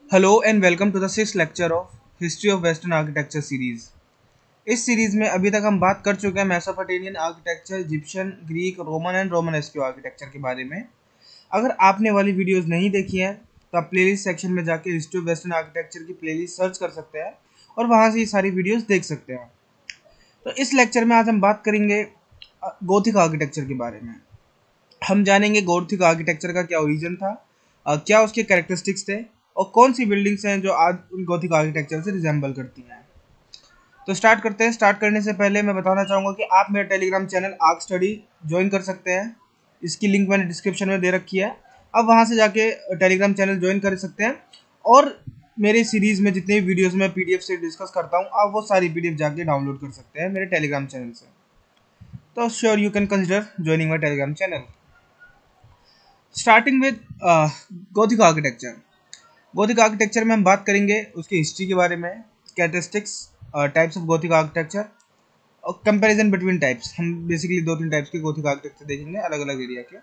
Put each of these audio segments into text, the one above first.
Hello and welcome to the six lecture of history of western architecture series. इस series में अभी तक हम बात कर चुके हैं Mesopotamian architecture, Egyptian, Greek, Roman and Romanesque architecture के बारे में। अगर आपने वाली वीडियोस नहीं देखी हैं तो आप प्लेलिस्ट सेक्शन में जाके हिस्ट्री ऑफ वेस्टर्न आर्किटेक्चर की प्लेलिस्ट सर्च कर सकते हैं और वहाँ से ये सारी वीडियोस देख सकते हैं। तो इस लेक्चर में आज हम बात करेंगे गोथिक आर्किटेक्चर के बारे में। हम जानेंगे गोथिक आर्किटेक्चर का क्या ओरिजिन था, क्या उसके कैरेक्टरिस्टिक्स थे और कौन सी बिल्डिंग्स हैं जो आज गोथिक आर्किटेक्चर से रिजेंबल करती हैं। तो स्टार्ट करते हैं। स्टार्ट करने से पहले मैं बताना चाहूँगा कि आप मेरा Telegram channel Arch Study join कर सकते हैं। इसकी लिंक मैंने डिस्क्रिप्शन में दे रखी है। आप वहाँ से जाके टेलीग्राम चैनल ज्वाइन कर सकते हैं और मेरे सीरीज़ में जितने भी वीडियोस में पीडीएफ से डिस्कस करता हूँ आप वो सारी पीडीएफ जाके डाउनलोड कर सकते हैं मेरे टेलीग्राम चैनल से। तो sure you can consider joining my Telegram channel. Starting with Gothic architecture. Gothic architecture में हम बात करेंगे उसकी हिस्ट्री के बारे में, characteristics, types of Gothic architecture और कंपैरिजन बिटवीन टाइप्स। हम बेसिकली दो तीन टाइप्स के गोथिक आर्किटेक्चर देखेंगे अलग अलग एरिया के।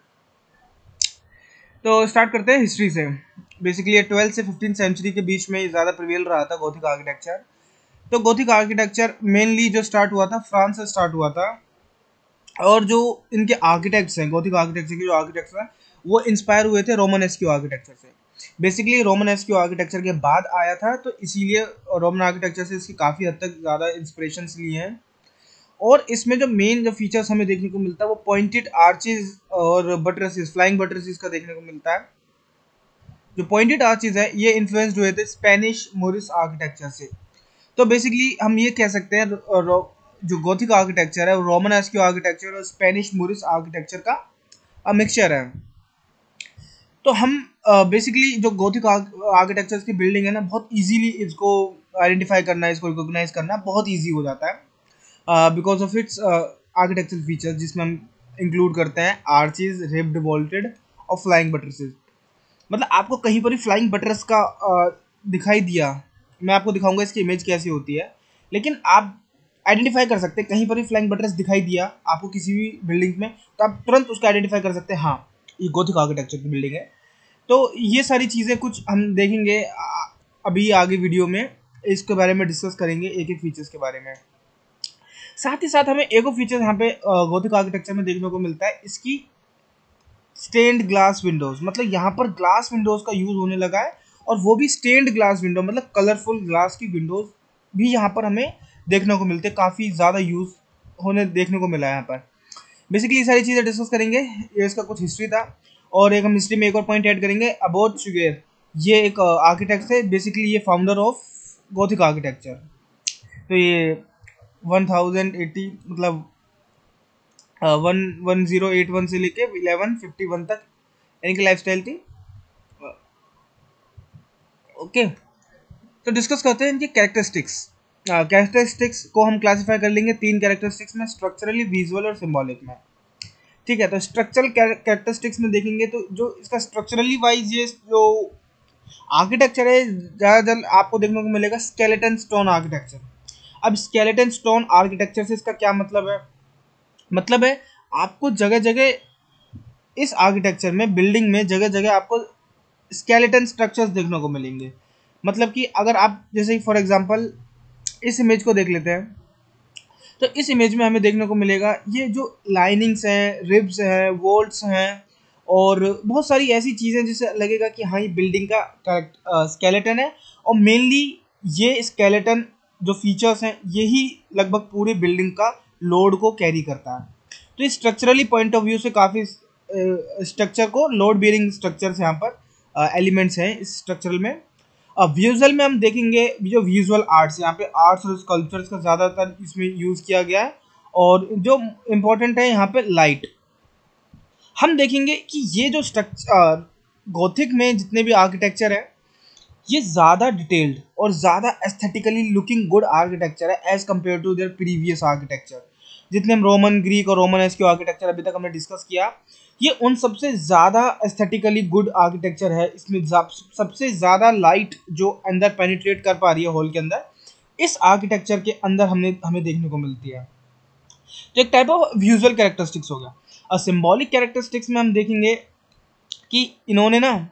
तो स्टार्ट करते हैं हिस्ट्री से। बेसिकली 12 से 15 सेंचुरी के बीच में ज़्यादा प्रिवेल रहा था गोथिक आर्किटेक्चर। तो गोथिक आर्किटेक्चर मेनली जो स्टार्ट हुआ था फ्रांस से स्टार्ट हुआ था और जो इनके आर्किटेक्ट्स हैं, गोथिक आर्किटेक्चर के जो आर्किटेक्ट्स हैं वो इंस्पायर हुए थे रोमनेस्क्यू आर्किटेक्चर से। बेसिकली रोमनेस्क्यू आर्किटेक्चर के बाद आया था तो इसीलिए रोमन आर्किटेक्चर से इसकी काफ़ी हद तक ज़्यादा इंस्पिरेशंस लिए हैं। और इसमें जो मेन जो फीचर्स हमें देखने को मिलता है वो पॉइंटेड आर्चेज और बटरसेस, फ्लाइंग बटरसेस का देखने को मिलता है। जो पॉइंटेड आर्चेज है ये इन्फ्लुएंस्ड हुए थे स्पेनिश मोरिस आर्किटेक्चर से। तो बेसिकली हम ये कह सकते हैं जो गोथिक आर्किटेक्चर है वो रोमनेस्क्यू आर्किटेक्चर और स्पेनिश मोरिस आर्किटेक्चर का मिक्सचर है। तो हम बेसिकली जो गोथिक आर्किटेक्चर की बिल्डिंग है ना, बहुत इजीली इसको आइडेंटिफाई करना, इसको रिकॉग्नाइज करना बहुत इजी हो जाता है because of its architectural features, जिसमें हम इंक्लूड करते हैं आर्चेज, रिब्ड, वॉल्टेड और फ्लाइंग बटरसेस। मतलब आपको कहीं पर भी फ्लाइंग बटरस का दिखाई दिया, मैं आपको दिखाऊंगा इसकी इमेज कैसी होती है, लेकिन आप आइडेंटिफाई कर सकते हैं कहीं पर भी फ्लाइंग बटरस दिखाई दिया आपको किसी भी बिल्डिंग में तो आप तुरंत उसको आइडेंटिफाई कर सकते हैं, हाँ ये गोथिक आर्किटेक्चर की बिल्डिंग है। तो ये सारी चीज़ें कुछ हम देखेंगे अभी आगे वीडियो में, इसके बारे में डिस्कस करेंगे एक एक फीचर्स के बारे में। साथ ही साथ हमें एक और फीचर यहाँ पे गोथिक आर्किटेक्चर में देखने को मिलता है, इसकी स्टेन्ड ग्लास विंडोज। मतलब यहाँ पर ग्लास विंडोज का यूज होने लगा है और वो भी स्टेन्ड ग्लास विंडो, मतलब कलरफुल ग्लास की विंडोज भी यहाँ पर हमें देखने को मिलते हैं, काफ़ी ज़्यादा यूज होने देखने को मिला है यहाँ पर। बेसिकली ये सारी चीज़ें डिस्कस करेंगे, ये इसका कुछ हिस्ट्री था। और एक हम हिस्ट्री में एक और पॉइंट ऐड करेंगे, अबोध चुगेर। ये एक आर्किटेक्ट है, बेसिकली ये फाउंडर ऑफ गोथिक आर्किटेक्चर। तो ये 1080 मतलब 1081 से लेके 1151 तक इनकी लाइफ स्टाइल थी। ओके, तो डिस्कस करते हैं इनकी कैरेक्टरिस्टिक्स। कैरेक्टरिस्टिक्स को हम क्लासिफाई कर लेंगे तीन कैरेक्टरिस्टिक्स में, स्ट्रक्चरली, विजुअल और सिंबॉलिक में। ठीक है, तो स्ट्रक्चरल कैरेक्टरिस्टिक्स में देखेंगे तो जो इसका स्ट्रक्चरली वाइज ये जो आर्किटेक्चर है ज़्यादातर आपको देखने को मिलेगा स्केलेटन स्टोन आर्किटेक्चर। अब स्केलेटन स्टोन आर्किटेक्चर से इसका क्या मतलब है? मतलब है आपको जगह जगह इस आर्किटेक्चर में, बिल्डिंग में जगह जगह आपको स्केलेटन स्ट्रक्चर्स देखने को मिलेंगे। मतलब कि अगर आप जैसे फॉर एग्जांपल इस इमेज को देख लेते हैं तो इस इमेज में हमें देखने को मिलेगा ये जो लाइनिंग्स हैं, रिब्स हैं, वोल्ट्स हैं और बहुत सारी ऐसी चीज़ें जिससे लगेगा कि हाँ ये बिल्डिंग का स्केलेटन है। और मेनली ये स्केलेटन जो फीचर्स हैं यही लगभग पूरी बिल्डिंग का लोड को कैरी करता है। तो इस स्ट्रक्चरली पॉइंट ऑफ व्यू से काफ़ी स्ट्रक्चर को लोड बेयरिंग स्ट्रक्चर्स यहाँ पर एलिमेंट्स हैं इस स्ट्रक्चरल में। अब विजुअल में हम देखेंगे जो विजुअल आर्ट्स, यहाँ पे आर्ट्स और स्कल्पचर्स का ज़्यादातर इसमें यूज़ किया गया है। और जो इम्पोर्टेंट है यहाँ पे लाइट। हम देखेंगे कि ये जो स्ट्रक्चर गोथिक में जितने भी आर्किटेक्चर है ये ज़्यादा डिटेल्ड और ज़्यादा एस्थेटिकली लुकिंग गुड आर्किटेक्चर है as compared to their previous architecture. जितने हम रोमन, ग्रीक और रोमन एस्क्यू आर्किटेक्चर अभी तक हमने डिस्कस किया, ये उन सबसे ज़्यादा एस्थेटिकली गुड आर्किटेक्चर है। इसमें सबसे ज़्यादा लाइट जो अंदर पेनिट्रेट कर पा रही है हॉल के अंदर, इस आर्किटेक्चर के अंदर हमें देखने को मिलती है। तो एक टाइप ऑफ विजुअल कैरेक्टरिस्टिक्स हो गया। और सिंबॉलिक कैरेक्टरिस्टिक्स में हम देखेंगे कि इन्होंने ना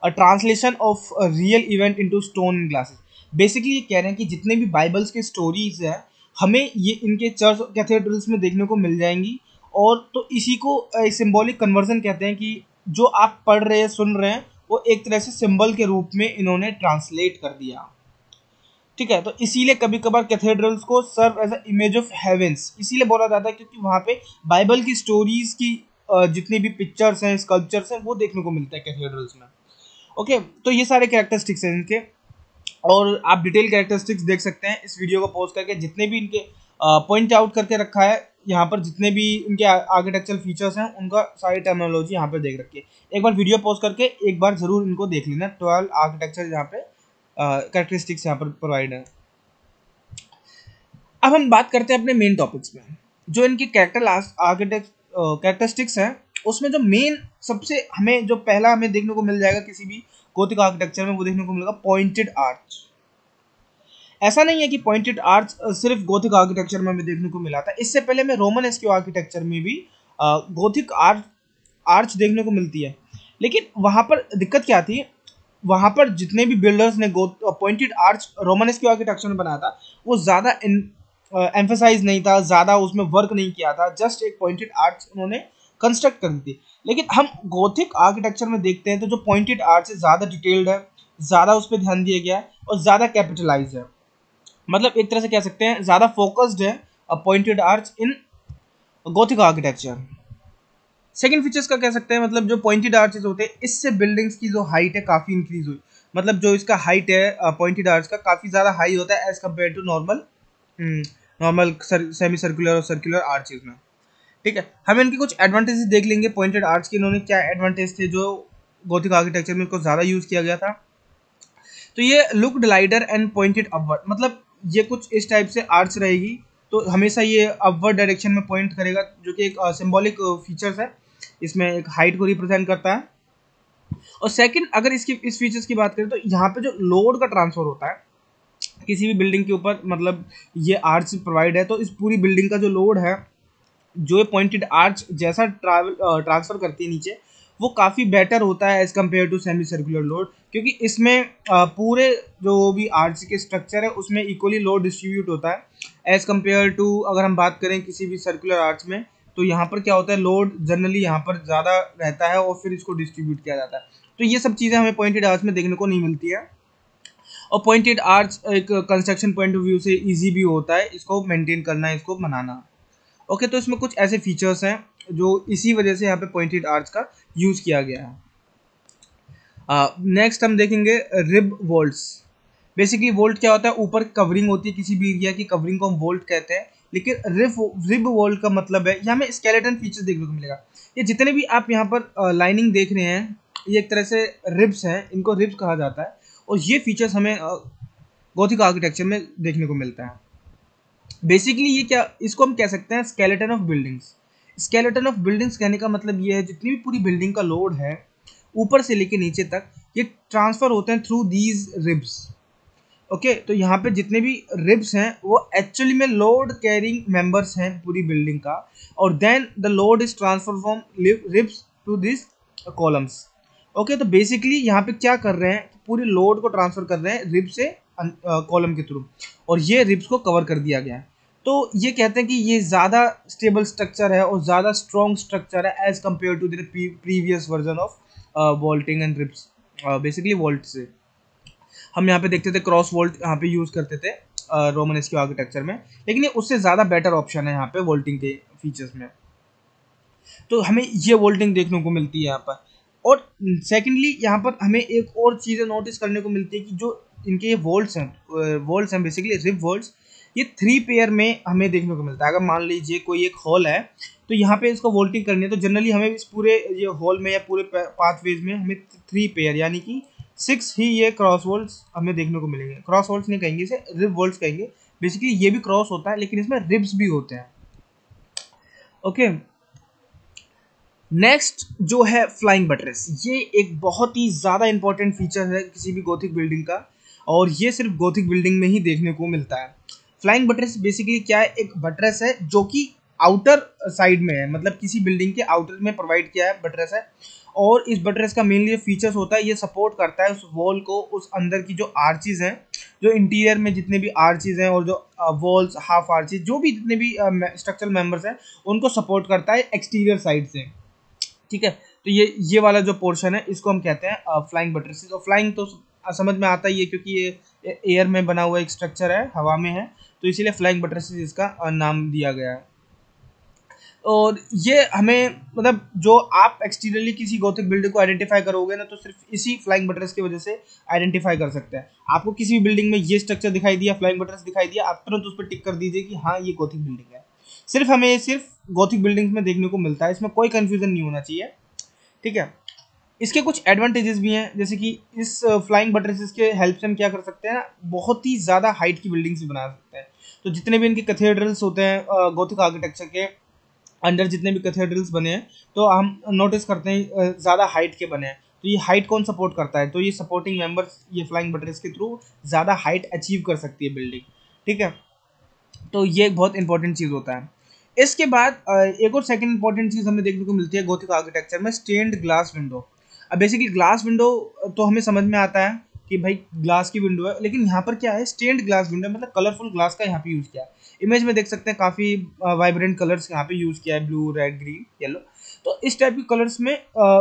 translation of real event into stone and glasses. Basically ये कह रहे हैं कि जितने भी बाइबल्स के स्टोरीज हैं हमें ये इनके चर्च कैथेड्रल्स में देखने को मिल जाएंगी, और तो इसी को सिंबॉलिक कन्वर्जन कहते हैं कि जो आप पढ़ रहे हैं सुन रहे हैं वो एक तरह से सिंबल के रूप में इन्होंने ट्रांसलेट कर दिया। ठीक है, तो इसीलिए कभी कभार कैथेड्रल्स को serve as a image of heavens इसीलिए बोला जाता है क्योंकि वहाँ पे बाइबल की स्टोरीज की जितनी भी पिक्चर्स हैं स्कल्पचर्स हैं वो देखने को मिलता है कैथेड्रल्स में। ओके, तो ये सारे कैरेक्टरिस्टिक्स हैं इनके, और आप डिटेल कैरेक्टरिस्टिक्स देख सकते हैं इस वीडियो को पॉज करके। जितने भी इनके पॉइंट आउट करके रखा है यहाँ पर, जितने भी इनके आर्किटेक्चरल फीचर्स हैं उनका सारी टर्मिनोलॉजी यहाँ पे देख रखी है। एक बार वीडियो पॉज करके एक बार जरूर इनको देख लेना। 12 आर्किटेक्चर यहाँ पे कैरेक्टरिस्टिक्स यहाँ पर प्रोवाइड है। अब हम बात करते हैं अपने मेन टॉपिक्स में। जो इनकी कैरेक्टरिस्टिक्स हैं उसमें जो मेन सबसे हमें जो पहला हमें देखने को मिल जाएगा किसी भी गोथिक आर्किटेक्चर में वो देखने को मिलेगा पॉइंटेड आर्च। ऐसा नहीं है कि पॉइंटेड आर्च सिर्फ गोथिक आर्किटेक्चर में हमें देखने को मिला था, इससे पहले में रोमन एस्क्यू आर्किटेक्चर में भी गोथिक आर्च देखने को मिलती है। लेकिन वहाँ पर दिक्कत क्या थी, वहाँ पर जितने भी बिल्डर्स ने pointed arch Romanesque architecture में बनाया था वो ज़्यादा एम्फेसाइज नहीं था, ज़्यादा उसमें वर्क नहीं किया था, जस्ट एक पॉइंटेड आर्च उन्होंने कंस्ट्रक्ट कर दी थी। लेकिन हम गोथिक आर्किटेक्चर में देखते हैं तो जो पॉइंटेड आर्च है ज़्यादा डिटेल्ड है, ज़्यादा उस पर ध्यान दिया गया है और ज़्यादा कैपिटलाइज है। मतलब एक तरह से कह सकते हैं ज़्यादा फोकस्ड है pointed arch in Gothic architecture. Second features का कह सकते हैं, मतलब जो पॉइंटेड आर्चेस होते हैं इससे बिल्डिंग्स की जो हाइट है काफ़ी इंक्रीज हुई। मतलब जो इसका हाइट है पॉइंटेड आर्च का काफ़ी ज़्यादा हाई होता है as compared to normal semi circular और सर्कुलर आर्चेस में। ठीक है, हम इनके कुछ एडवांटेजेस देख लेंगे पॉइंटेड आर्च के, इन्होंने क्या एडवांटेज थे जो गोथिक आर्किटेक्चर में इनको ज़्यादा यूज़ किया गया था। तो ये looked lighter and pointed upward, मतलब ये कुछ इस टाइप से आर्च रहेगी तो हमेशा ये अपवर्ड डायरेक्शन में पॉइंट करेगा, जो कि एक सिंबॉलिक फीचर्स है, इसमें एक हाइट को रिप्रेजेंट करता है। और सेकंड, अगर इसकी इस फीचर्स की बात करें तो यहाँ पे जो लोड का ट्रांसफर होता है किसी भी बिल्डिंग के ऊपर, मतलब ये आर्च प्रोवाइड है तो इस पूरी बिल्डिंग का जो लोड है जो ये पॉइंटेड आर्च जैसा ट्रांसफर करती है नीचे वो काफ़ी बेटर होता है as compared to semi circular load, क्योंकि इसमें पूरे जो भी आर्च के स्ट्रक्चर है उसमें इक्वली लोड डिस्ट्रीब्यूट होता है एज कम्पेयर टू अगर हम बात करें किसी भी सर्कुलर आर्च में, तो यहाँ पर क्या होता है लोड जनरली यहाँ पर ज़्यादा रहता है और फिर इसको डिस्ट्रीब्यूट किया जाता है। तो ये सब चीज़ें हमें पॉइंटेड आर्च में देखने को नहीं मिलती है। और पॉइंटेड आर्च एक कंस्ट्रक्शन पॉइंट ऑफ व्यू से ईजी भी होता है इसको मेंटेन करना, इसको बनाना। ओके, तो इसमें कुछ ऐसे फीचर्स हैं जो इसी वजह से यहाँ पे पॉइंटेड आर्च का यूज़ किया गया है। नेक्स्ट हम देखेंगे रिब वोल्ट्स। बेसिकली वोल्ट क्या होता है, ऊपर कवरिंग होती है किसी भी एरिया की, कवरिंग को हम वोल्ट कहते हैं। लेकिन रिब वोल्ट का मतलब है यहाँ हमें स्केलेटन फीचर्स देखने को मिलेगा। ये जितने भी आप यहाँ पर लाइनिंग देख रहे हैं ये एक तरह से रिब्स हैं, इनको रिब्स कहा जाता है, और ये फीचर्स हमें गोथिक आर्किटेक्चर में देखने को मिलता है। बेसिकली ये क्या, इसको हम कह सकते हैं skeleton of buildings. Skeleton of buildings कहने का मतलब ये है जितनी भी पूरी बिल्डिंग का लोड है ऊपर से लेके नीचे तक ये ट्रांसफर होते हैं थ्रू दीज रिब्स। ओके, तो यहाँ पे जितने भी रिब्स हैं वो एक्चुअली में लोड कैरिंग मेंबर्स हैं पूरी बिल्डिंग का, और then the load is transfer from ribs to this columns. Okay, तो बेसिकली यहाँ पे क्या कर रहे हैं, पूरी लोड को ट्रांसफर कर रहे हैं रिब से कॉलम के थ्रू, और ये रिब्स को कवर कर दिया गया है। तो ये कहते हैं कि ये ज़्यादा स्टेबल स्ट्रक्चर है और ज़्यादा स्ट्रॉन्ग स्ट्रक्चर है as compared to the previous version of vaulting and ribs. Basically vault से हम यहाँ पे देखते थे क्रॉस वोल्ट यहाँ पे यूज़ करते थे रोमन एस्क्यू आर्किटेक्चर में, लेकिन ये उससे ज़्यादा बेटर ऑप्शन है यहाँ पे वोल्टिंग के फीचर्स में। तो हमें ये वोल्टिंग देखने को मिलती है यहाँ पर। और सेकेंडली यहाँ पर हमें एक और चीज़ें नोटिस करने को मिलती है कि जो इनके ये वोल्ट्स हैं बेसिकली रिब वोल्ट्स, ये 3 पेयर में हमें देखने को मिलता है। अगर मान लीजिए कोई एक हॉल है तो यहाँ पे इसको वोल्टिंग करनी है तो जनरली हमें इस पूरे ये हॉल में या पूरे पाथवेज में हमें 3 पेयर यानी कि 6 ही ये क्रॉस वोल्ट्स हमें देखने को मिलेंगे। क्रॉस वोल्ट्स नहीं कहेंगे, इसे रिब वोल्ट्स कहेंगे। बेसिकली ये भी क्रॉस होता है लेकिन इसमें रिब्स भी होते हैं। ओके, नेक्स्ट जो है फ्लाइंग बटरेस, ये एक बहुत ही ज़्यादा इंपॉर्टेंट फीचर है किसी भी गोथिक बिल्डिंग का, और ये सिर्फ गोथिक बिल्डिंग में ही देखने को मिलता है। फ्लाइंग बटरेस बेसिकली क्या है, एक बटरेस है जो कि आउटर साइड में है, मतलब किसी बिल्डिंग के आउटर में प्रोवाइड किया है बटरेस है। और इस बटरेस का मेनली फीचर्स होता है, ये सपोर्ट करता है उस वॉल को, उस अंदर की जो आर्चीज हैं, जो इंटीरियर में जितने भी आर्चीज हैं और जो वॉल्स, हाफ आर्चीज, जो भी जितने भी स्ट्रक्चरल मेंबर्स हैं, उनको सपोर्ट करता है एक्सटीरियर साइड से। ठीक है, तो ये वाला जो पोर्शन है इसको हम कहते हैं फ्लाइंग बटरेसेस। और फ्लाइंग तो समझ में आता ही है क्योंकि ये एयर में बना हुआ एक स्ट्रक्चर है, हवा में है, तो इसीलिए फ्लाइंग बटरेसेस इसका नाम दिया गया है। और ये हमें मतलब जो आप एक्सटीरियरली किसी गॉथिक बिल्डिंग को आइडेंटिफाई करोगे ना, तो सिर्फ इसी फ्लाइंग बटरेस की वजह से आइडेंटिफाई कर सकते हैं। आपको किसी भी बिल्डिंग में ये स्ट्रक्चर दिखाई दिया, फ्लाइंग बटरेस दिखाई दिया, आप तुरंत उस पर टिक कर दीजिए कि हाँ ये गॉथिक बिल्डिंग है। सिर्फ हमें ये सिर्फ गॉथिक बिल्डिंग में देखने को मिलता है, इसमें कोई कंफ्यूजन नहीं होना चाहिए। ठीक है, इसके कुछ एडवांटेजेस भी हैं, जैसे कि इस फ्लाइंग बटरेसेस के हेल्प से हम क्या कर सकते हैं, बहुत ही ज़्यादा हाइट की बिल्डिंग्स भी बना सकते हैं। तो जितने भी इनके कैथेड्रल्स होते हैं गॉथिक आर्किटेक्चर के अंडर, जितने भी कैथेड्रल्स बने हैं, तो हम नोटिस करते हैं ज़्यादा हाइट के बने हैं। तो ये हाइट कौन सपोर्ट करता है, तो ये सपोर्टिंग मेंबर्स ये फ्लाइंग बटरेस के थ्रू ज़्यादा हाइट अचीव कर सकती है बिल्डिंग। ठीक है, तो ये एक बहुत इंपॉर्टेंट चीज़ होता है। इसके बाद एक और सेकंड इंपॉर्टेंट चीज़ हमें देखने को मिलती है गोथिक आर्किटेक्चर में, स्टेन्ड ग्लास विंडो। अब बेसिकली ग्लास विंडो तो हमें समझ में आता है कि भाई ग्लास की विंडो है, लेकिन यहाँ पर क्या है, स्टेन्ड ग्लास विंडो, मतलब कलरफुल ग्लास का यहाँ पे यूज़ किया है। इमेज में देख सकते हैं काफ़ी वाइब्रेंट कलर्स यहाँ पे यूज़ किया है, ब्लू, रेड, ग्रीन, येलो। तो इस टाइप के कलर्स में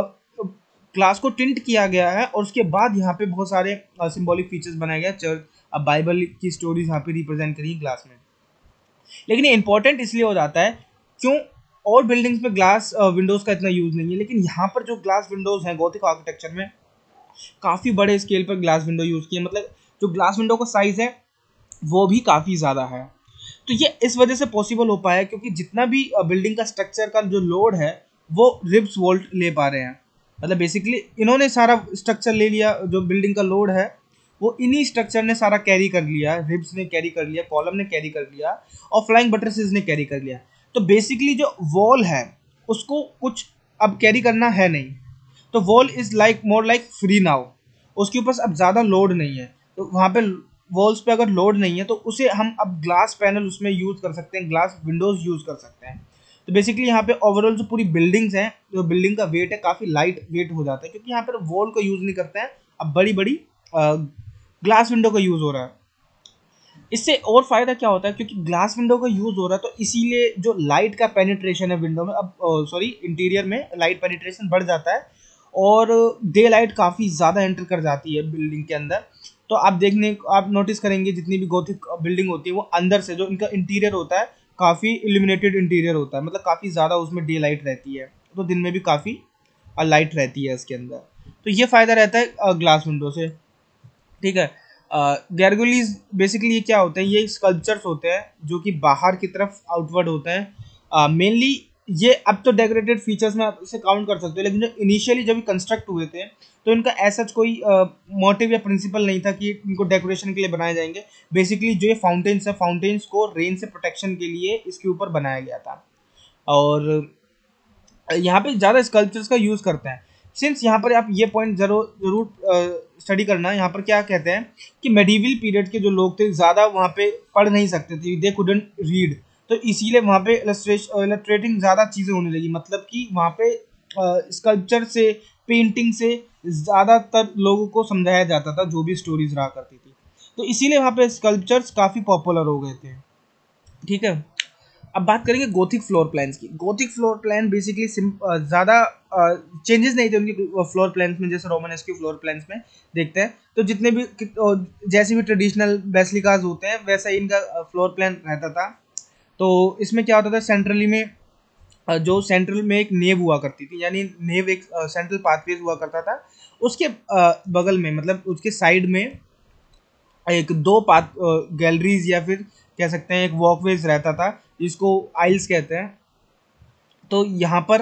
ग्लास को टिंट किया गया है, और उसके बाद यहाँ पे बहुत सारे सिंबॉलिक फीचर्स बनाए गए हैं। चर्च, बाइबल की स्टोरीज यहाँ पे रिप्रेजेंट करी है ग्लास में। लेकिन ये इंपॉर्टेंट इसलिए हो जाता है, क्यों, और बिल्डिंग्स में ग्लास विंडोज का इतना यूज नहीं है, लेकिन यहाँ पर जो ग्लास विंडोज हैं गोथिक आर्किटेक्चर में, काफ़ी बड़े स्केल पर ग्लास विंडो यूज़ किए, मतलब जो ग्लास विंडो का साइज़ है वो भी काफ़ी ज़्यादा है। तो ये इस वजह से पॉसिबल हो पाया क्योंकि जितना भी बिल्डिंग का स्ट्रक्चर का जो लोड है वो रिब्स वोल्ट ले पा रहे हैं। मतलब बेसिकली इन्होंने सारा स्ट्रक्चर ले लिया, जो बिल्डिंग का लोड है वो इन्हीं स्ट्रक्चर ने सारा कैरी कर लिया, रिब्स ने कैरी कर लिया, कॉलम ने कैरी कर लिया, और फ्लाइंग बटरेसेस ने कैरी कर लिया। तो बेसिकली जो वॉल है उसको कुछ अब कैरी करना है नहीं, तो wall is like more like free now, उसके ऊपर अब ज़्यादा लोड नहीं है। तो वहाँ पे वॉल्स पे अगर लोड नहीं है तो उसे हम अब ग्लास पैनल उसमें यूज़ कर सकते हैं, ग्लास विंडोज़ यूज़ कर सकते हैं। तो बेसिकली यहाँ पे ओवरऑल जो पूरी बिल्डिंग्स हैं, जो बिल्डिंग का वेट है काफ़ी लाइट वेट हो जाता है, क्योंकि यहाँ पर वॉल को यूज़ नहीं करते हैं, अब बड़ी बड़ी ग्लास विंडो का यूज़ हो रहा है। इससे और फायदा क्या होता है, क्योंकि ग्लास विंडो का यूज हो रहा है तो इसीलिए जो लाइट का पेनिट्रेशन है विंडो में, अब सॉरी इंटीरियर में लाइट पेनिट्रेशन बढ़ जाता है, और डे लाइट काफ़ी ज़्यादा एंटर कर जाती है बिल्डिंग के अंदर। तो आप नोटिस करेंगे जितनी भी गोथिक बिल्डिंग होती है वो अंदर से जो इनका इंटीरियर होता है काफ़ी इल्यूमिनेटेड इंटीरियर होता है, मतलब काफ़ी ज़्यादा उसमें डे लाइट रहती है, तो दिन में भी काफ़ी लाइट रहती है इसके अंदर। तो ये फ़ायदा रहता है ग्लास विंडो से। ठीक है, गैरगोलीज बेसिकली ये क्या होते हैं, ये स्कल्पचर्स होते हैं जो कि बाहर की तरफ आउटवर्ड होते हैं मेनली। ये अब तो डेकोरेटेड फीचर्स में आप इसे काउंट कर सकते हो, लेकिन जो इनिशियली जब कंस्ट्रक्ट हुए थे तो इनका ऐसा कोई मोटिव या प्रिंसिपल नहीं था कि इनको डेकोरेशन के लिए बनाए जाएंगे। बेसिकली जो ये फाउंटेन्स है, फाउंटेन्स को रेन से प्रोटेक्शन के लिए इसके ऊपर बनाया गया था, और यहाँ पे ज़्यादा स्कल्पचर्स का यूज़ करते हैं। सिंस यहाँ पर आप ये पॉइंट जरूर स्टडी करना, यहाँ पर क्या कहते हैं कि मेडिवल पीरियड के जो लोग थे ज़्यादा वहाँ पे पढ़ नहीं सकते थे, दे कुडंट रीड, तो इसीलिए वहाँ पे इलस्ट्रेटिंग ज़्यादा चीज़ें होने लगी, मतलब कि वहाँ पे स्कल्पचर से, पेंटिंग से ज़्यादातर लोगों को समझाया जाता था जो भी स्टोरीज रहा करती थी, तो इसीलिए वहाँ पे स्कल्पचर्स काफ़ी पॉपुलर हो गए थे। ठीक है, अब बात करेंगे गोथिक फ्लोर प्लान्स की। गोथिक फ्लोर प्लान बेसिकली ज़्यादा चेंजेस नहीं थे उनकी फ्लोर प्लान्स में, जैसे रोमानेस्क फ्लोर प्लान्स में देखते हैं, तो जितने भी जैसे भी ट्रेडिशनल बेसिलिकाज होते हैं वैसा ही इनका फ्लोर प्लान रहता था। तो इसमें क्या होता था, सेंट्रली में जो सेंट्रल में एक नेव हुआ करती थी, यानी नेव एक सेंट्रल पाथवेज हुआ करता था, उसके बगल में मतलब उसके साइड में एक दो पाथ गैलरीज या फिर कह सकते हैं एक वॉकवेज रहता था, जिसको आइल्स कहते हैं। तो यहाँ पर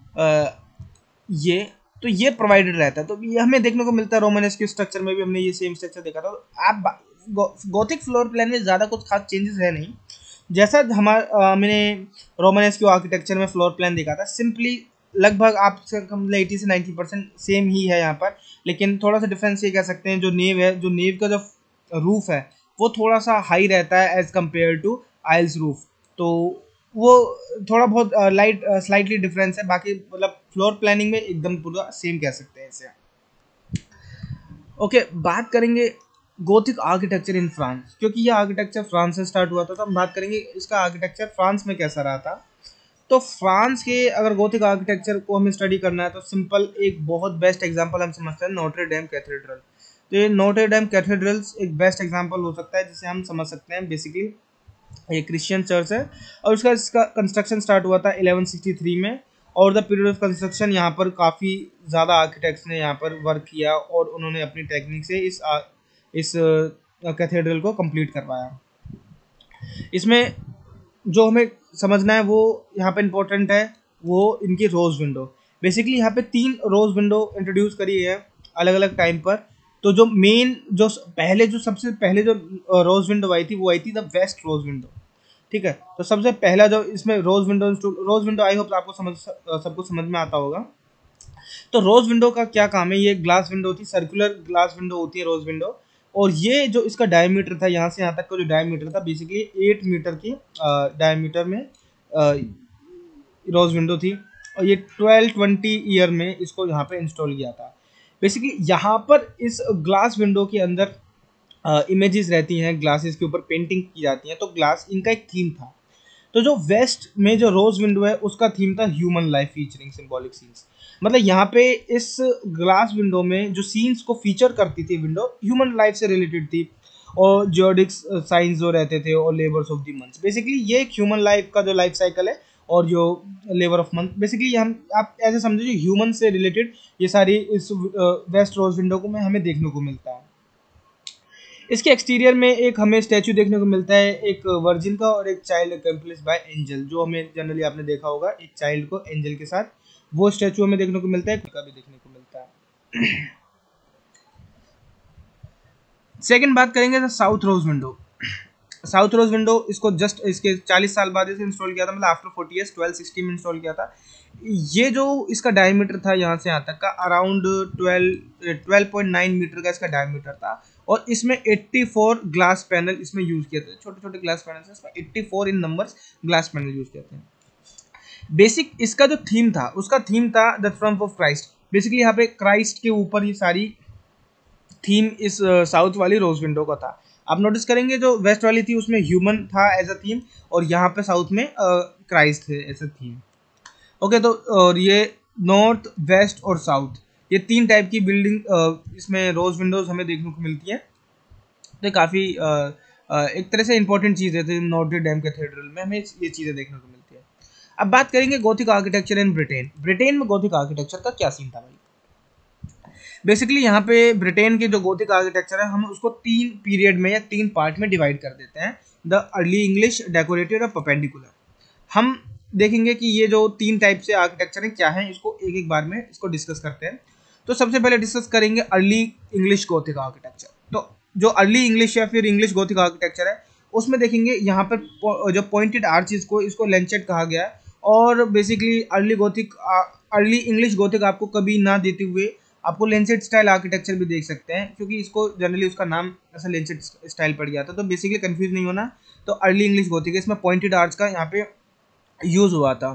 ये तो ये प्रोवाइडेड रहता है, तो ये हमें देखने को मिलता है रोमानेस्क स्ट्रक्चर में भी हमने ये सेम स्ट्रक्चर देखा था। तो आप गोथिक फ्लोर प्लान में ज़्यादा कुछ खास चेंजेस है नहीं, जैसा मैंने रोमानेस्क आर्किटेक्चर में फ्लोर प्लान देखा था, सिंपली लगभग आपसे कम 80 से 90% सेम ही है यहाँ पर। लेकिन थोड़ा सा डिफरेंस ये कह सकते हैं, जो नेव है, जो नेव का जो रूफ है वो थोड़ा सा हाई रहता है as compared to aisles roof, तो वो थोड़ा बहुत लाइट स्लाइटली डिफरेंस है, बाकी मतलब फ्लोर प्लानिंग में एकदम पूरा सेम कह सकते हैं इसे। ओके, बात करेंगे गोथिक आर्किटेक्चर इन फ्रांस, क्योंकि ये आर्किटेक्चर फ्रांस से स्टार्ट हुआ था, तो हम बात करेंगे इसका आर्किटेक्चर फ्रांस में कैसा रहा था। तो फ्रांस के अगर गोथिक आर्किटेक्चर को हमें स्टडी करना है तो सिंपल एक बहुत बेस्ट एग्जांपल हम समझते हैं नोट्रे डेम कैथेड्रल। तो ये नोट्रे डेम कैथेड्रल्स एक बेस्ट एग्जांपल हो सकता है जिसे हम समझ सकते हैं। बेसिकली ये क्रिश्चियन चर्च है और उसका इसका कंस्ट्रक्शन स्टार्ट हुआ था 1163 में, और द पीरियड ऑफ कंस्ट्रक्शन यहाँ पर काफ़ी ज़्यादा आर्किटेक्ट्स ने यहाँ पर वर्क किया और उन्होंने अपनी टेक्निक से इस कैथेड्रल को कंप्लीट करवाया। इसमें जो हमें समझना है वो यहाँ पे इम्पोर्टेंट है, वो इनकी रोज विंडो। बेसिकली यहाँ पे 3 रोज विंडो इंट्रोड्यूस करी है अलग अलग टाइम पर। तो जो मेन जो पहले जो सबसे पहले जो रोज विंडो आई थी वो आई थी द वेस्ट रोज विंडो। ठीक है, तो सबसे पहला जो इसमें रोज विंडो आई होप आपको सबको समझ में आता होगा। तो रोज विंडो का क्या काम है, ये ग्लास विंडो होती है, सर्कुलर ग्लास विंडो होती है रोज विंडो। और ये जो इसका डायमीटर था यहाँ से यहाँ तक का जो डायमीटर था बेसिकली 8 मीटर की डायमीटर में रोज विंडो थी। और ये 1220 ईयर में इसको यहाँ पे इंस्टॉल किया था। बेसिकली यहाँ पर इस ग्लास विंडो के अंदर इमेजेस रहती हैं, ग्लासेस के ऊपर पेंटिंग की जाती है, तो ग्लास इनका एक थीम था। तो जो वेस्ट में जो रोज विंडो है उसका थीम था human life featuring symbolic scenes. मतलब यहाँ पे इस ग्लास विंडो में जो सीन्स को फीचर करती थी विंडो ह्यूमन लाइफ से रिलेटेड थी, और जियोडिक्स साइंस जो रहते थे और labours of the month. Basically ये एक ह्यूमन लाइफ का जो लाइफ साइकिल है और जो लेबर ऑफ मंथ, बेसिकली हम आप ऐसे समझो ह्यूमन से रिलेटेड ये सारी इस वेस्ट रोज विंडो को में हमें देखने को मिलता है। इसके एक्सटीरियर में एक हमें स्टैचू देखने को मिलता है, एक वर्जिन का और एक चाइल्ड अकम्प्लिश्ड बाय एंजल, जो हमें जनरली आपने देखा होगा एक चाइल्ड को एंजल के साथ, वो स्टैचू हमें देखने को मिलता है, का भी देखने को मिलता है। सेकंड बात करेंगे तो south rose window. South rose window इसको जस्ट इसके 40 साल बाद इसे इंस्टॉल किया था, मतलब आफ्टर 40 ईयर्स 1260 में इंस्टॉल किया था। ये जो इसका डायमीटर था यहाँ से यहाँ तक का अराउंड 12.9 मीटर का इसका डायमीटर था, और इसमें 84 ग्लास पैनल इसमें यूज किए थे, छोटे छोटे ग्लास पैनल, इसमें 84 in numbers glass panel use किए थे। बेसिक इसका जो थीम था उसका थीम था the triumph of Christ. Basically यहाँ पे क्राइस्ट के ऊपर ये सारी थीम इस साउथ वाली रोज विंडो का था। आप नोटिस करेंगे जो वेस्ट वाली थी उसमें ह्यूमन था एज अ थीम, और यहाँ पे साउथ में क्राइस्ट थे एज अ थीम। ओके, तो और ये नॉर्थ वेस्ट और साउथ ये 3 टाइप की बिल्डिंग इसमें रोज विंडोज हमें देखने को मिलती है। तो काफ़ी एक तरह से इंपॉर्टेंट चीज़ है नोट्रे डेम कैथेड्रल में हमें ये चीज़ें देखने को मिलती है। अब बात करेंगे gothic architecture in Britain. Britain में गोथिक आर्किटेक्चर का क्या सीन था भाई। बेसिकली यहाँ पे ब्रिटेन के जो गोथिक आर्किटेक्चर है हम उसको 3 पीरियड में या 3 पार्ट में डिवाइड कर देते हैं, द अर्ली इंग्लिश, डेकोरेटेड और परपेंडिकुलर। हम देखेंगे कि ये जो 3 टाइप से आर्किटेक्चर है क्या है, इसको एक एक बार में इसको डिस्कस करते हैं। तो सबसे पहले डिस्कस करेंगे अर्ली इंग्लिश गोथिक आर्किटेक्चर। तो जो अर्ली इंग्लिश या फिर इंग्लिश गोथिक आर्किटेक्चर है उसमें देखेंगे यहाँ पर जो पॉइंटेड आर्चेस को इसको लेंचेट कहा गया है। और बेसिकली अर्ली इंग्लिश गोथिक आपको कभी ना देते हुए आपको लेंसेट स्टाइल आर्किटेक्चर भी देख सकते हैं, क्योंकि इसको जनरली उसका नाम ऐसा लेंसेट स्टाइल पड़ गया था। तो बेसिकली कंफ्यूज नहीं होना, तो अर्ली इंग्लिश गोथिक है, इसमें पॉइंटेड आर्च का यहाँ पे यूज हुआ था।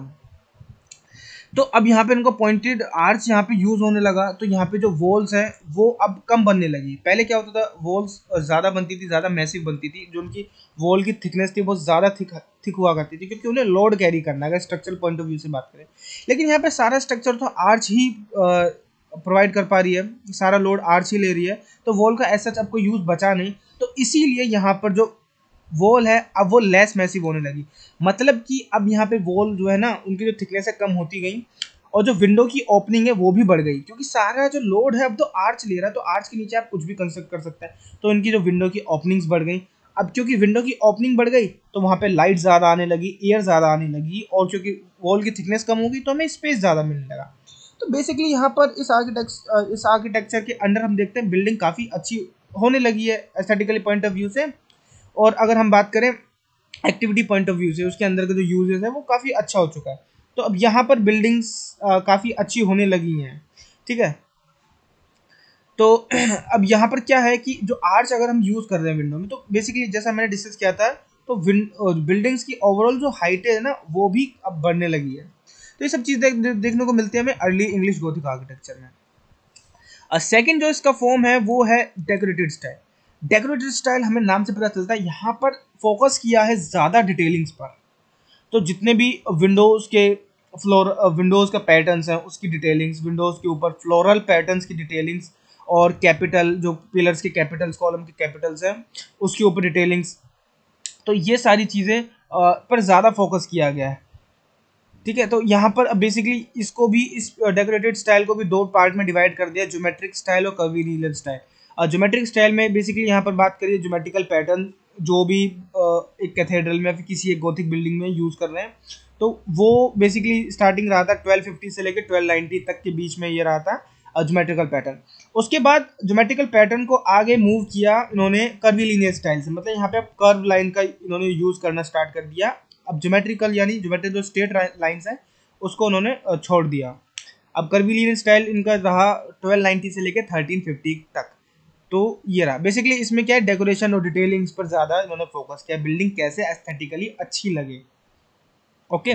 तो अब यहाँ पे इनको पॉइंटेड आर्च यहाँ पे यूज होने लगा, तो यहाँ पे जो वॉल्स है वो अब कम बनने लगी। पहले क्या होता था, वॉल्स ज़्यादा बनती थी, ज़्यादा मैसिव बनती थी, जो उनकी वॉल की थिकनेस थी बहुत ज़्यादा थिक हुआ करती थी, क्योंकि उन्हें लोड कैरी करना है अगर स्ट्रक्चरल पॉइंट ऑफ व्यू से बात करें। लेकिन यहाँ पे सारा स्ट्रक्चर तो आर्च ही प्रोवाइड कर पा रही है, सारा लोड आर्च ही ले रही है, तो वॉल का ऐसा आपको यूज बचा नहीं। तो इसीलिए यहाँ पर जो वॉल है अब वो लेस मैसिव होने लगी। मतलब कि अब यहाँ पे वॉल जो है ना उनकी जो थिकनेस है कम होती गई, और जो विंडो की ओपनिंग है वो भी बढ़ गई, क्योंकि सारा जो लोड है अब तो आर्च ले रहा है, तो आर्च के नीचे आप कुछ भी कंस्ट्रक्ट कर सकते हैं। तो इनकी जो विंडो की ओपनिंग्स बढ़ गई। अब क्योंकि विंडो की ओपनिंग बढ़ गई तो वहाँ पे लाइट ज़्यादा आने लगी, एयर ज़्यादा आने लगी, और क्योंकि वॉल की थिकनेस कम होगी तो हमें स्पेस ज़्यादा मिलने लगा। तो बेसिकली यहाँ पर इस आर्किटेक्चर के अंडर हम देखते हैं बिल्डिंग काफ़ी अच्छी होने लगी है एस्थेटिकली पॉइंट ऑफ व्यू से। और अगर हम बात करें एक्टिविटी पॉइंट ऑफ व्यू से उसके अंदर का जो यूजेस है वो काफ़ी अच्छा हो चुका है। तो अब यहाँ पर बिल्डिंग्स काफ़ी अच्छी होने लगी हैं। ठीक है, तो अब यहाँ पर क्या है कि जो आर्च अगर हम यूज़ कर रहे हैं विंडो में, तो बेसिकली जैसा मैंने डिस्कस किया था, तो बिल्डिंग्स की ओवरऑल जो हाइट है ना वो भी अब बढ़ने लगी है। तो ये सब चीज़ देखने को मिलती है हमें अर्ली इंग्लिश गोथिक आर्किटेक्चर में। सेकंड जो इसका फॉर्म है वो है डेकोरेटेड स्टाइल। डेकोरेटेड स्टाइल हमें नाम से पता चलता है यहाँ पर फोकस किया है ज़्यादा डिटेलिंग्स पर। तो जितने भी विंडोज़ के विंडोज़ का पैटर्न्स हैं उसकी डिटेलिंग्स, विंडोज़ के ऊपर फ्लोरल पैटर्न्स की डिटेलिंग्स, और कैपिटल जो पिलर्स के कैपिटल्स, कॉलम के कैपिटल्स हैं उसके ऊपर डिटेलिंग्स। तो ये सारी चीज़ें पर ज़्यादा फोकस किया गया है। ठीक है, तो यहाँ पर बेसिकली इसको भी, इस डेकोरेटेड स्टाइल को भी दो पार्ट में डिवाइड कर दिया, ज्योमेट्रिक स्टाइल और कर्वीलिनियर स्टाइल। ज्योमेट्रिक स्टाइल में बेसिकली यहाँ पर बात करिए ज्योमेट्रिकल पैटर्न जो भी एक कैथेड्रल में या फिर किसी एक गोथिक बिल्डिंग में यूज़ कर रहे हैं, तो वो बेसिकली स्टार्टिंग रहा था 1250 से लेकर 1290 तक के बीच में ये रहा था ज्योमेट्रिकल पैटर्न। उसके बाद ज्योमेट्रिकल पैटर्न को आगे मूव किया इन्होंने कर्वीलिनियर स्टाइल से, मतलब यहाँ पे अब कर्व लाइन का इन्होंने यूज़ करना स्टार्ट कर दिया। अब ज्योमेट्रिकल यानी ज्योमेट्रिक जो स्ट्रेट लाइंस है उसको उन्होंने छोड़ दिया। अब कर्वीलिनियर स्टाइल इनका रहा 1290 से लेकर 1350 तक। तो ये रहा बेसिकली, इसमें क्या है, डेकोरेशन और डिटेलिंग्स पर ज़्यादा इन्होंने फोकस किया, बिल्डिंग कैसे एस्थेटिकली अच्छी लगे। ओके,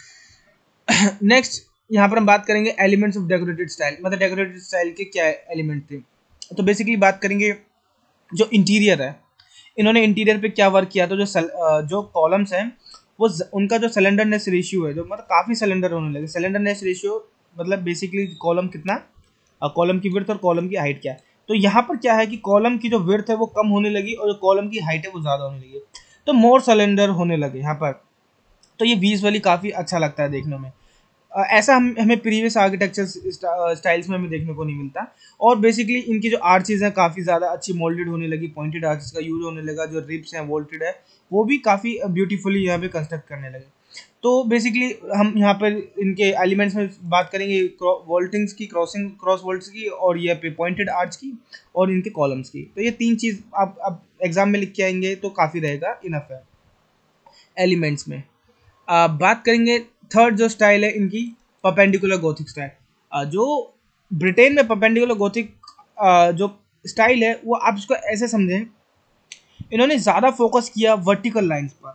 नेक्स्ट यहाँ पर हम बात करेंगे एलिमेंट्स ऑफ डेकोरेटेड स्टाइल, मतलब डेकोरेटेड स्टाइल के क्या एलिमेंट थे। तो बेसिकली बात करेंगे जो इंटीरियर है, इन्होंने इंटीरियर पे क्या वर्क किया, तो जो कॉलम्स हैं वो उनका जो सिलेंडरनेस रेशियो है, जो मतलब काफ़ी सिलेंडर होने लगे। सिलेंडरनेस रेशियो मतलब बेसिकली कॉलम कितना, कॉलम की विड्थ और कॉलम की हाइट क्या है। तो यहाँ पर क्या है कि कॉलम की जो विड्थ है वो कम होने लगी और जो कॉलम की हाइट है वो ज़्यादा होने लगी, तो मोर सिलेंडर होने लगे यहाँ पर। तो ये विजुअली काफ़ी अच्छा लगता है देखने में। ऐसा हमें प्रीवियस आर्किटेक्चर स्टाइल्स में हमें देखने को नहीं मिलता। और बेसिकली इनकी जो आर्चेज हैं काफ़ी ज़्यादा अच्छी मोल्डेड होने लगी, पॉइंटेड आर्चेज का यूज होने लगा, जो रिब्स हैं वोल्टेड है वो भी काफ़ी ब्यूटीफुली यहाँ पे कंस्ट्रक्ट करने लगे। तो बेसिकली हम यहाँ पर इनके एलिमेंट्स में बात करेंगे वोल्टिंग्स की, क्रॉस वोल्ट्स की, और ये पे पॉइंटेड आर्च की, और इनके कॉलम्स की। तो ये तीन चीज़ आप एग्जाम में लिख के आएंगे तो काफ़ी रहेगा, इनफ है एलिमेंट्स में। बात करेंगे थर्ड जो स्टाइल है इनकी, परपेंडिकुलर गोथिक स्टाइल। जो ब्रिटेन में परपेंडिकुलर गोथिक जो स्टाइल है वो आप इसको ऐसे समझें, इन्होंने ज़्यादा फोकस किया वर्टिकल लाइंस पर,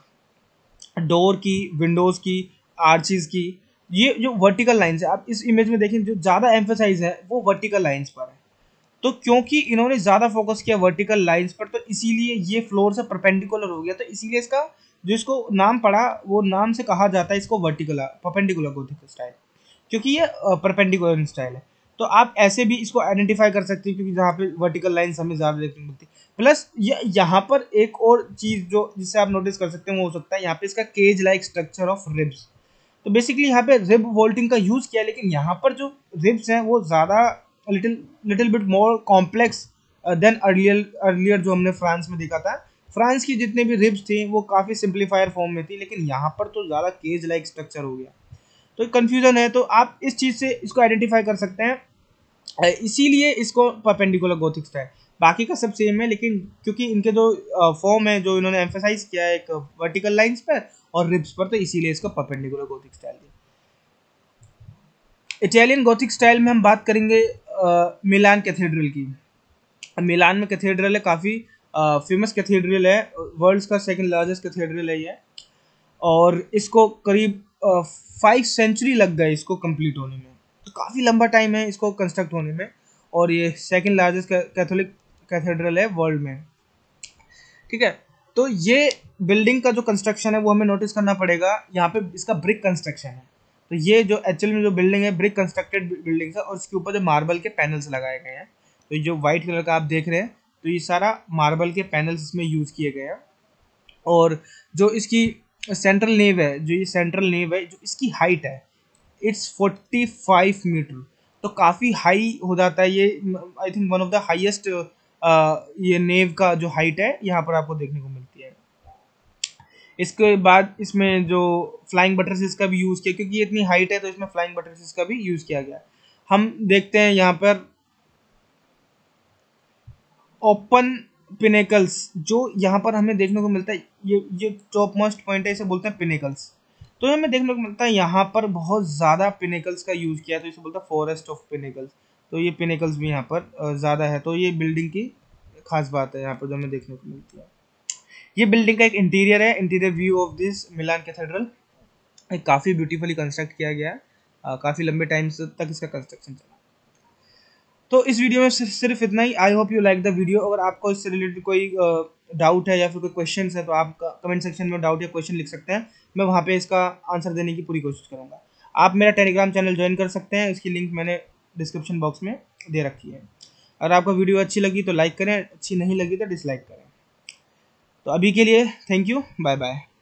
डोर की, विंडोज़ की, आर्चेज की। ये जो वर्टिकल लाइंस है आप इस इमेज में देखें, जो ज़्यादा एम्फोसाइज है वो वर्टिकल लाइंस पर है। तो क्योंकि इन्होंने ज़्यादा फोकस किया वर्टिकल लाइंस पर, तो इसीलिए ये फ्लोर से परपेंडिकुलर हो गया, तो इसीलिए इसका जो इसको नाम पड़ा वो नाम से कहा जाता है इसको वर्टिकुलर, परपेंडिकुलर गोथिक स्टाइल, क्योंकि ये परपेंडिकुलर स्टाइल है। तो आप ऐसे भी इसको आइडेंटिफाई कर सकते हैं, क्योंकि जहाँ पे वर्टिकल लाइंस हमें ज़्यादा देखने को मिलती है। प्लस यहाँ पर एक और चीज़ जो जिससे आप नोटिस कर सकते हैं वो हो सकता है यहाँ पे इसका cage like structure of ribs. तो बेसिकली यहाँ पे रिब वोल्टिंग का यूज़ किया, लेकिन यहाँ पर जो रिब्स हैं वो ज़्यादा little bit more complex than earlier जो हमने फ्रांस में देखा था। फ्रांस की जितने भी रिब्स थी वो काफ़ी सिंप्लीफायर फॉर्म में थी, लेकिन यहाँ पर तो ज़्यादा केज लाइक स्ट्रक्चर हो गया। तो कंफ्यूजन है, तो आप इस चीज़ से इसको आइडेंटिफाई कर सकते हैं, इसीलिए इसको परपेंडिकुलर गोथिक स्टाइल। बाकी का सब सेम है, लेकिन क्योंकि इनके जो फॉर्म है जो इन्होंने एम्फेसाइज किया है एक वर्टिकल लाइंस पर और रिब्स पर, तो इसीलिए इसको परपेंडिकुलर गोथिक स्टाइल दिया। इटालियन गोथिक स्टाइल में हम बात करेंगे मिलान कैथेड्रल की। मिलान में कैथेड्रल है, काफ़ी फेमस कैथेड्रल है, वर्ल्ड्स का सेकंड लार्जेस्ट कैथेड्रल है ये, और इसको करीब 5 सेंचुरी लग गए इसको कंप्लीट होने में, तो काफ़ी लंबा टाइम है इसको कंस्ट्रक्ट होने में, और ये सेकंड लार्जेस्ट कैथोलिक कैथेड्रल है वर्ल्ड में। ठीक है, तो ये बिल्डिंग का जो कंस्ट्रक्शन है वो हमें नोटिस करना पड़ेगा, यहाँ पे इसका ब्रिक कंस्ट्रक्शन है। तो ये जो एक्चुअल में जो बिल्डिंग है ब्रिक कंस्ट्रक्टेड बिल्डिंग है, और इसके ऊपर जो मार्बल के पैनल्स लगाए गए हैं। तो ये जो वाइट कलर का आप देख रहे हैं, तो ये सारा मार्बल के पैनल्स इसमें यूज़ किए गए हैं। और जो इसकी सेंट्रल नेव है, जो ये सेंट्रल नेव है, जो इसकी हाइट है इट्स 45 मीटर, तो काफ़ी हाई हो जाता है ये। I think one of the highest ये नेव का जो हाइट है यहाँ पर आपको देखने को मिलती है। इसके बाद इसमें जो फ्लाइंग बटरसेस का भी यूज़ किया, क्योंकि ये इतनी हाइट है तो इसमें फ्लाइंग बटरसेस का भी यूज़ किया गया। हम देखते हैं यहाँ पर ओपन पिनेकल्स, जो यहाँ पर हमें देखने को मिलता है, ये टॉप मोस्ट पॉइंट है, इसे बोलते हैं पिनेकल्स। तो हमें देखने को मिलता है यहाँ पर बहुत ज़्यादा पिनेकल्स का यूज़ किया, तो इसे बोलता है फॉरेस्ट ऑफ पिनेकल्स। तो ये पिनेकल्स भी यहाँ पर ज़्यादा है, तो ये बिल्डिंग की खास बात है यहाँ पर जो हमें देखने को मिलती है। ये बिल्डिंग का एक इंटीरियर है, interior view of this Milan cathedral. काफ़ी ब्यूटीफुली कंस्ट्रक्ट किया गया है, काफ़ी लंबे टाइम तक इसका कंस्ट्रक्शन चला। तो इस वीडियो में सिर्फ इतना ही। I hope you like the video. अगर आपको इससे रिलेटेड कोई डाउट है या फिर कोई क्वेश्चन है तो आप कमेंट सेक्शन में डाउट या क्वेश्चन लिख सकते हैं, मैं वहाँ पे इसका आंसर देने की पूरी कोशिश करूँगा। आप मेरा टेलीग्राम चैनल ज्वाइन कर सकते हैं, इसकी लिंक मैंने डिस्क्रिप्शन बॉक्स में दे रखी है। अगर आपको वीडियो अच्छी लगी तो लाइक करें, अच्छी नहीं लगी तो डिसलाइक करें। तो अभी के लिए थैंक यू, बाय बाय।